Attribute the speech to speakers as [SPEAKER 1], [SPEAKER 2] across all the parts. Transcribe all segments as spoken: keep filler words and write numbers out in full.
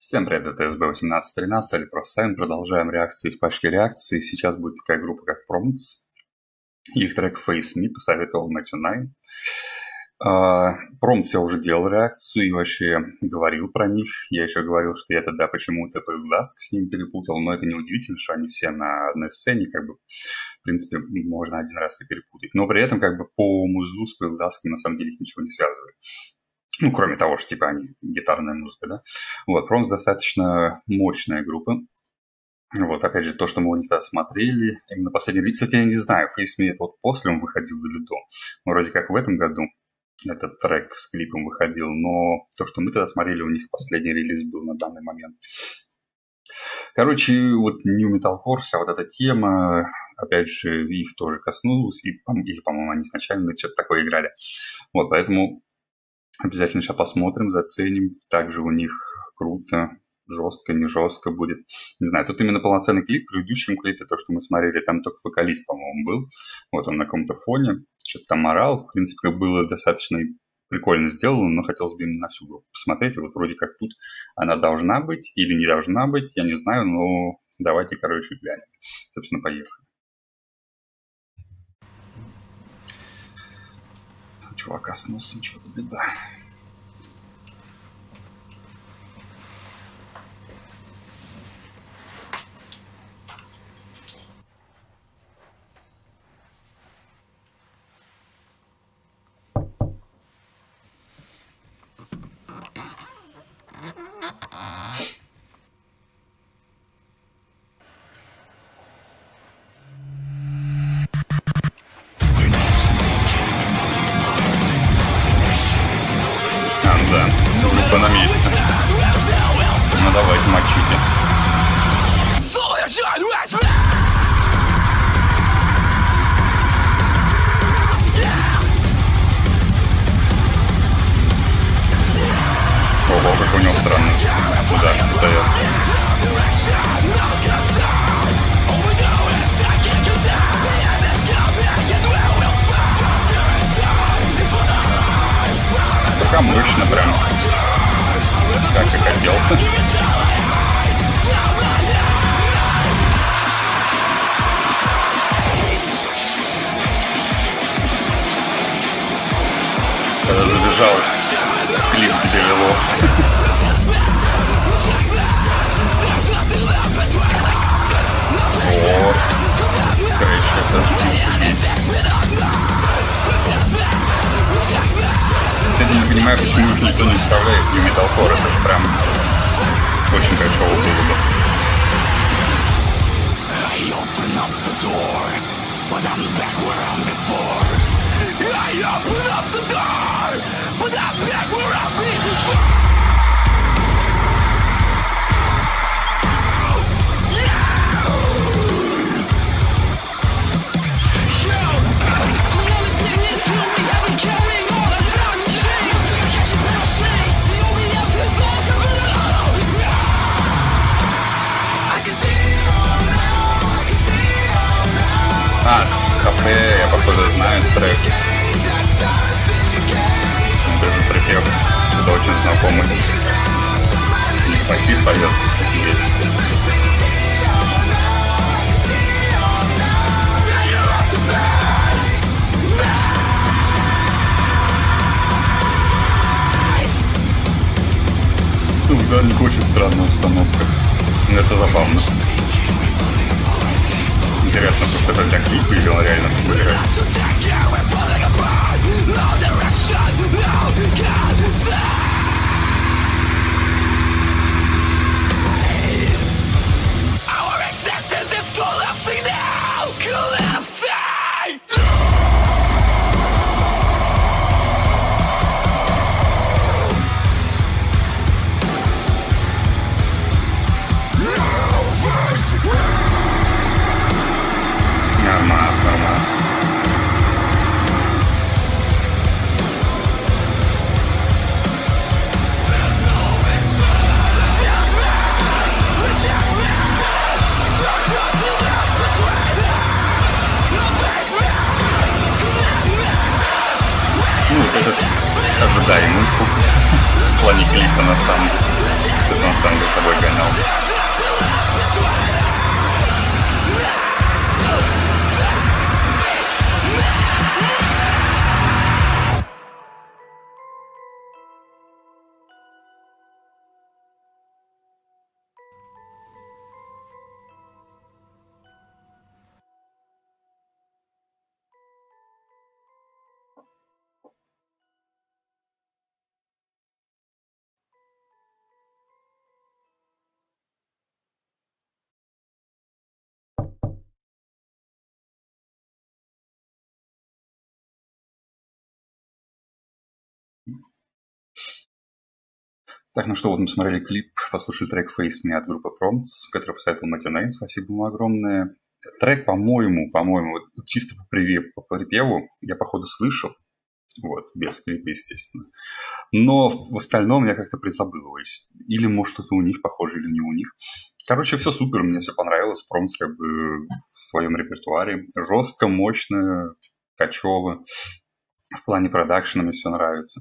[SPEAKER 1] Всем привет, это эс бэ восемнадцать тринадцать, или просто Сайн. Продолжаем реакции из пачки реакций. Сейчас будет такая группа, как Prompts. Их трек Face Me посоветовал Мэтью Найн. Prompts я уже делал реакцию и вообще говорил про них. Я еще говорил, что я тогда почему-то Pale Dusk с ним перепутал, но это не удивительно, что они все на одной сцене, как бы, в принципе, можно один раз и перепутать. Но при этом, как бы, по музлу с Pale Dusk на самом деле их ничего не связывает. Ну, кроме того, что, типа, они гитарная музыка, да. Вот, Prompts достаточно мощная группа. Вот, опять же, то, что мы у них тогда смотрели, именно последний релиз. Кстати, я не знаю, Face Me это вот после он выходил или до. Ну, вроде как в этом году этот трек с клипом выходил, но то, что мы тогда смотрели, у них последний релиз был на данный момент. Короче, вот New Metalcore, вся вот эта тема, опять же, их тоже коснулась, и, или, по-моему, они сначала что-то такое играли. Вот, поэтому обязательно сейчас посмотрим, заценим. Также у них круто, жестко, не жестко будет. Не знаю, тут именно полноценный клип. В предыдущем клипе, то, что мы смотрели, там только вокалист, по-моему, был. Вот он на каком-то фоне, что-то там орал. В принципе, было достаточно прикольно сделано, но хотелось бы именно на всю группу посмотреть. И вот вроде как тут она должна быть или не должна быть, я не знаю, но давайте, короче, глянем. Собственно, поехали. Чувака с носом, что-то беда. Да, группа на месте. Ну давайте, мочите. Ого, как у него странный удар стоят. Пока мощно прям, как и хотел. Когда забежал клип, где вело. О, скрэч, это есть. Кстати, не понимаю, почему их никто не вставляет в New Metalcore. Это же прям очень кайфово было бы. А, с ХП я, походу, знаю трек. Без припев. Это очень знакомый. Басист поет. Ударник очень странная установка. Но это забавно. Интересно, просто это для клипа или он реально так играет? Нормас, нормас. Ну, вот этот ожидаемый в плане клипа на самом деле. Что-то он сам за собой гонялся. Так, ну что, вот мы смотрели клип, послушали трек Face Me от группы Prompts, который посоветовал Мэтью Нейн, спасибо ему огромное. Трек, по-моему, по-моему, вот чисто по, приве, по припеву я, походу, слышал, вот, без клипа, естественно. Но в остальном я как-то призабыл его. Или, может, что-то у них похоже, или не у них. Короче, все супер, мне все понравилось. Prompts как бы в своем репертуаре. Жестко, мощно, качево. В плане продакшена мне все нравится.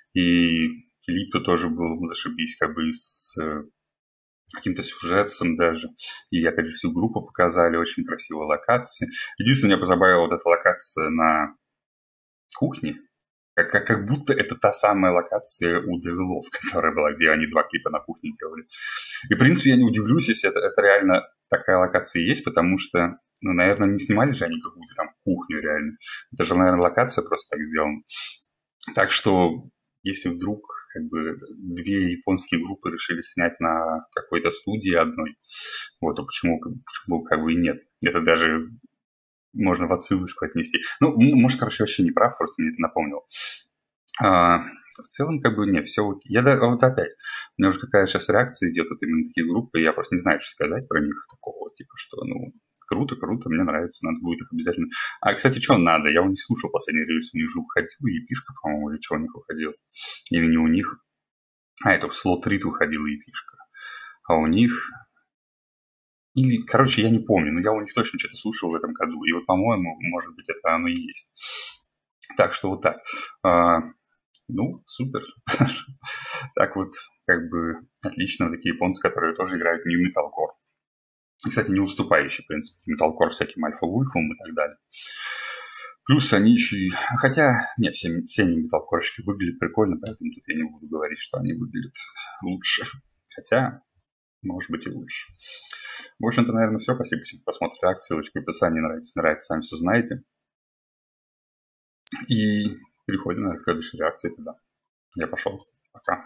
[SPEAKER 1] И клип тоже был зашибись, как бы с каким-то сюжетом даже. И, опять же, всю группу показали, очень красивые локации. Единственное, меня позабавила вот эта локация на кухне. Как, как, как будто это та самая локация у Девилов, которая была, где они два клипа на кухне делали. И, в принципе, я не удивлюсь, если это, это реально такая локация есть, потому что, ну, наверное, не снимали же они какую-то там кухню реально. Это же, наверное, локация просто так сделана. Так что, если вдруг как бы две японские группы решили снять на какой-то студии одной, вот, то почему, почему как бы и нет? Это даже можно в отсылочку отнести. Ну, может, короче, вообще не прав, просто мне это напомнил. А, в целом, как бы, не, все окей. Я, да, вот опять, у меня уже какая сейчас реакция идет от именно таких групп, и я просто не знаю, что сказать про них такого, типа, что, ну, круто, круто, мне нравится, надо будет их обязательно. А, кстати, что надо? Я у них слушал последний релиз, у них же выходил епишка, по-моему, или что у них выходил? Или не у них? А, это в Slot Read выходила епишка. А у них... Или, короче, я не помню, но я у них точно что-то слушал в этом году. И вот, по-моему, может быть, это оно и есть. Так что вот так. А, ну, супер. Так вот, как бы, отлично. Такие японцы, которые тоже играют New Metalcore. И, кстати, не уступающий, в принципе, Metalcore всяким Альфа-Вульфам и так далее. Плюс они еще и... Хотя, нет, все, все не металкорщики выглядят прикольно, поэтому тут я не буду говорить, что они выглядят лучше. Хотя, может быть, и лучше. В общем-то, наверное, все. Спасибо всем, кто посмотрел реакцию. Ссылочка в описании. Нравится, нравится, сами все знаете. И переходим, наверное, к следующей реакции тогда. Я пошел. Пока.